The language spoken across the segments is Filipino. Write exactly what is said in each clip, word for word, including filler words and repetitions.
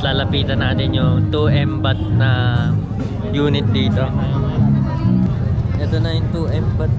lalapitan natin yung two M bat na unit dito. Ito na yung two M bat.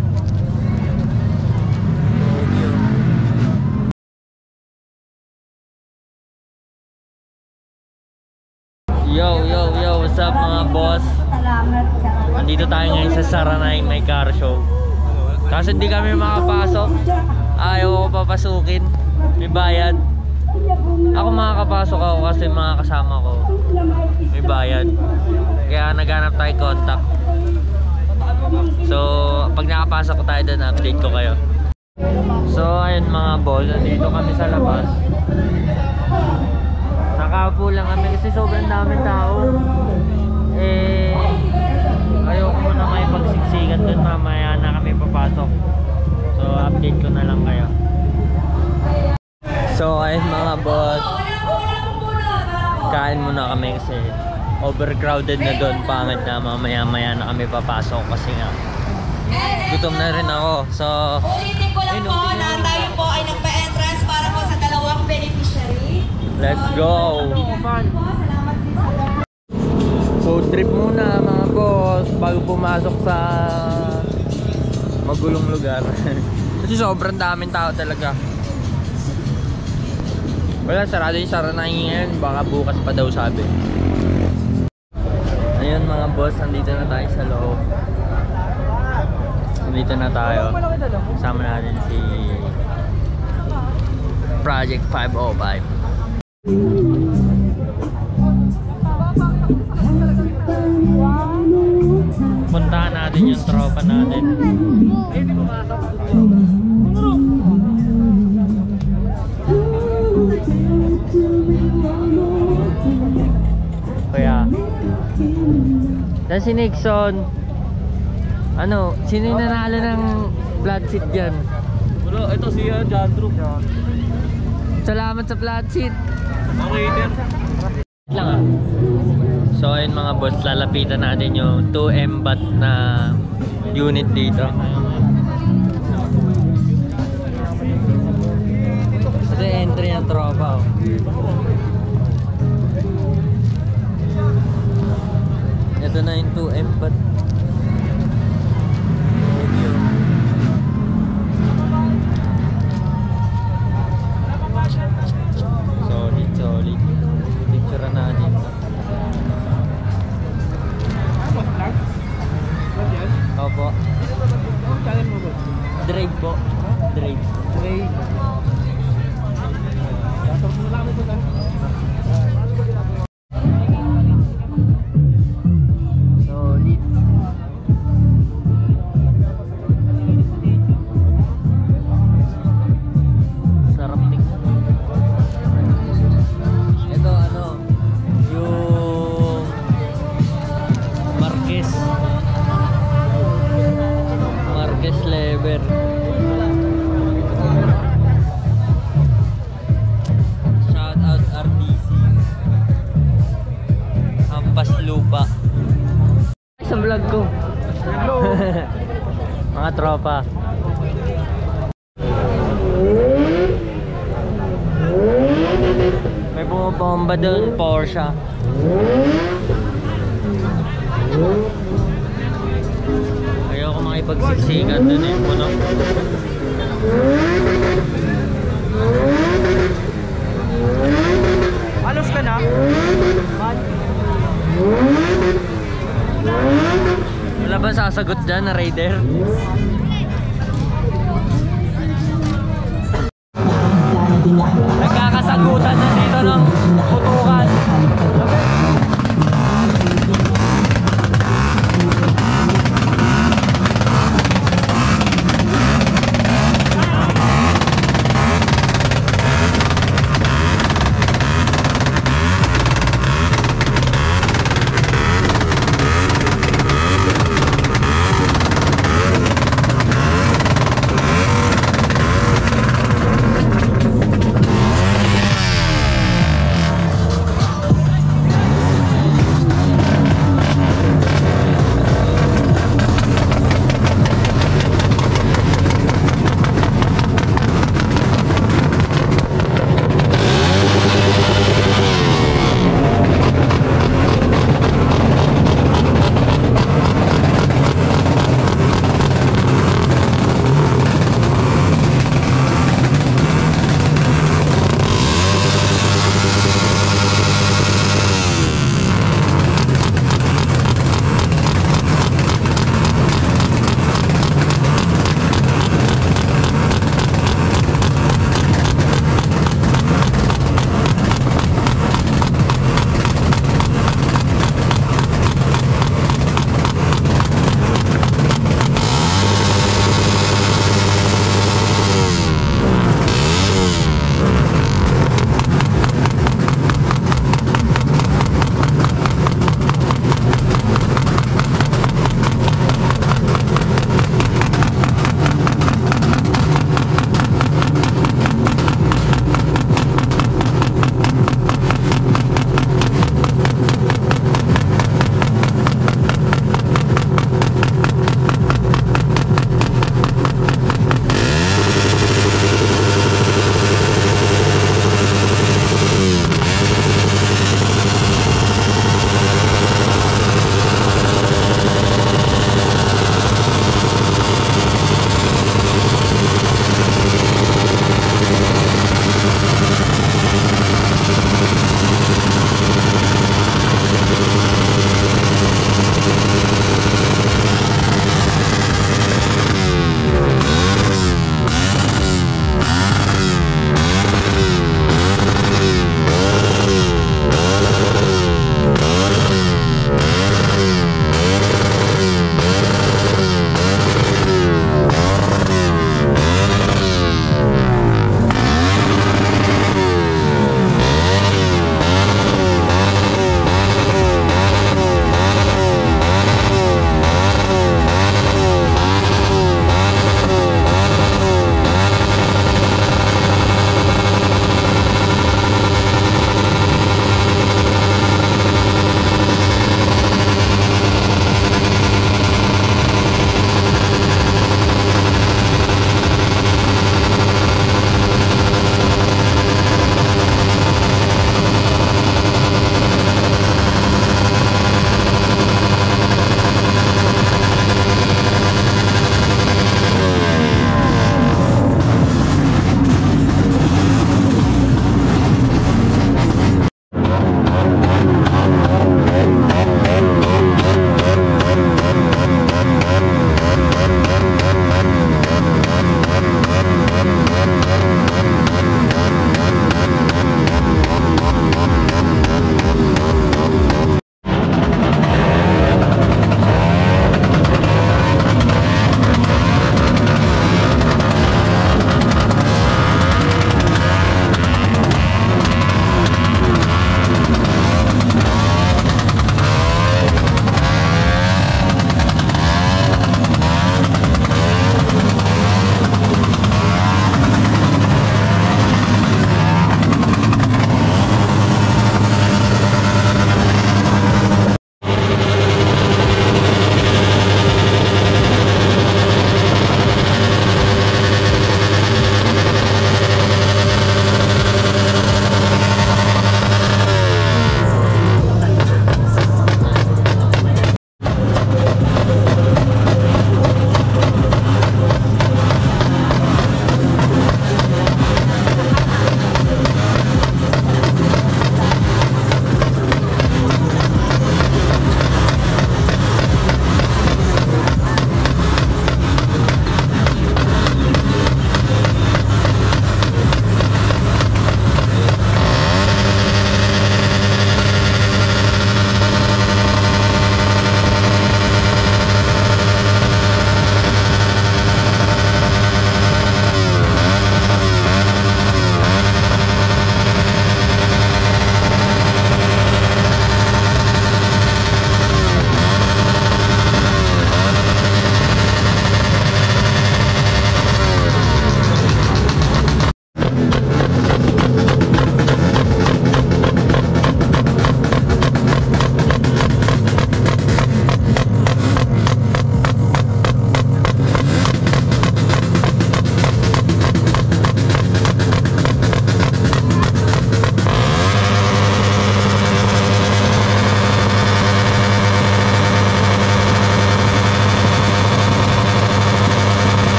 Yo, yo, yo, what's up mga boss? Andito tayo ngayon sa Saranay may car show. Kasi hindi kami makapasok. Ayaw ko papasukin. May bayad. Ako makakapasok ako kasi mga kasama ko may bayad. Kaya naghanap tayo contact. So, pag nakapasok ko tayo doon, update ko kayo. So, ayun mga boss, nandito kami sa labas. Nakaupo lang kami kasi sobrang daming tao. Eh, ayoko muna may pagsiksikan doon, mamaya na kami papasok. So, update ko na lang kayo. So, ayun mga boss, kain muna kami kasi overcrowded na doon. Pangit na mamaya maya na kami papasok kasi nga gutom na rin ako. So, ulitin ko lang po na tayo po ay nagpa-entrance para po sa dalawang beneficiary. Let's go! Food trip muna mga boss bago pumasok sa magulong lugar. Kasi sobrang daming tao talaga. Wala, sarado yung Saranay ngayon. Baka bukas pa daw sabi. Ayun mga boss, nandito na tayo sa loob. Nandito na tayo. Kasama natin si Project five oh five. Puntahan natin yung tropa natin. Kaya dan si Nixon. Ano, sino yung nanalo ng flat seat dyan? Wala, ito si uh, John Drew. Salamat sa flat seat. Okay din. Lang ah. So ayun mga boss, lalapitan natin yung two M bat na unit dito. Ito yung entry ng tropa oh. Ito na yung two M bat. Solid, solid. Picture natin. Opo. Drive po. Drive. Drive. Solid. Sarap tingnan. Ito ano, yung Marquez. Marquez Lever. Shout out R D C. Hampas lupa. Sa vlog ko. Mga tropa. May bumabomba doon, Porsche. Ayoko makipagsiksikan doon eh, puno. Halos ka na? Wala ba sasagot dyan na Raider? Nagkakasagutan na dito ng putukan.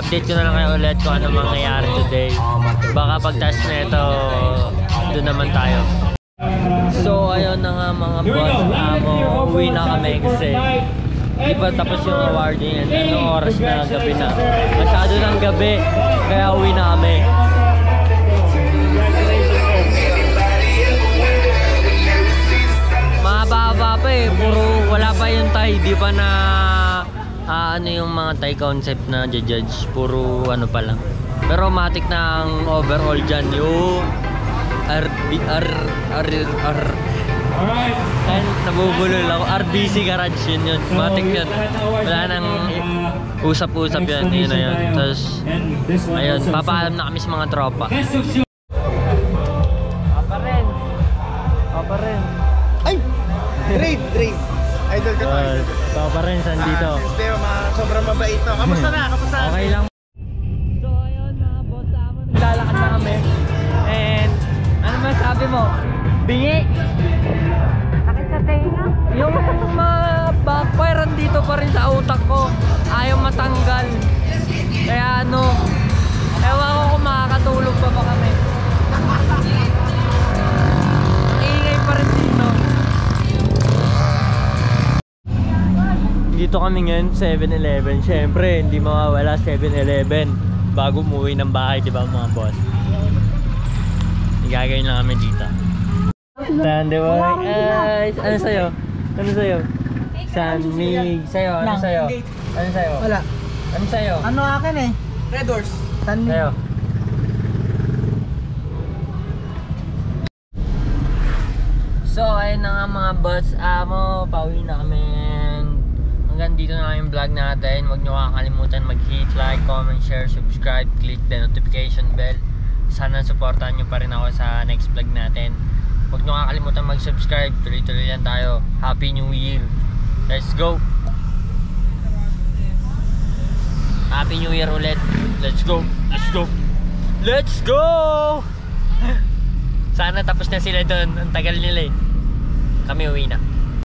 i-update ko na lang kayo ulit kung ano mangyayari today. Baka pag-test na ito, doon naman tayo. So ayun na nga mga boss, amo, uwi na kami kasi di pa tapos yung awarding. Anong oras na, gabi na. Masyado ng gabi, kaya uwi na kami. Mahaba-haba pa eh, puro wala pa yung Thai, di pa na ah, ano yung mga Thai concept na judge, puro ano pa lang. Pero matik na ang overall dyan, yung R B R R R Alright. Ayun, nabubulol ako. R B C Garage yun yun. Matik yun. Wala nang usap-usap yun. Yun na yun. Tapos, ayun, papaalam na kami sa mga tropa. Papa rin. Papa rin. Ay! Drave, Drave. Idol ka to. Uh, Papa rin, saan dito? Ah, since Deo, mga sobrang mabait to. Kamusta na? Kamusta na? Okay lang. So ayun mga boss namin, naglalakad na kami. And ano masabi mo? Bingi! Sakit sa tenga. Yung mga backfire dito pa rin sa utak ko. Ayaw matanggal. Kaya ano, ewan ko kung makakatulog pa ba kami. Ang ingay pa rin dito. Dito kami ngayon, seven eleven. Siyempre, hindi mawawala seven eleven bago umuwi ng bahay, di ba mga boss? Gagawin lang kami dito. Tanda mo, ay, ano sa'yo? Ano sa'yo? Sanmig. Sa'yo, ano sa'yo? Ano sa'yo? Wala. Ano sa'yo? Ano akin eh? Red Horse. Tanmi. Sa'yo? So, ayun na nga mga boss amo, pauwi na kami. Hanggang dito na yung vlog natin. Huwag nyo kakalimutan mag-hit, like, comment, share, subscribe, click the notification bell. Sana supportahan nyo pa rin ako sa next vlog natin. Huwag nyo kakalimutan mag-subscribe. Tuloy-tuloy lang tayo. Happy New Year. Let's go. Happy New Year ulit. Let's go. Let's go. Let's go. Sana tapos na sila doon. Ang tagal nila eh. Kami uwi na.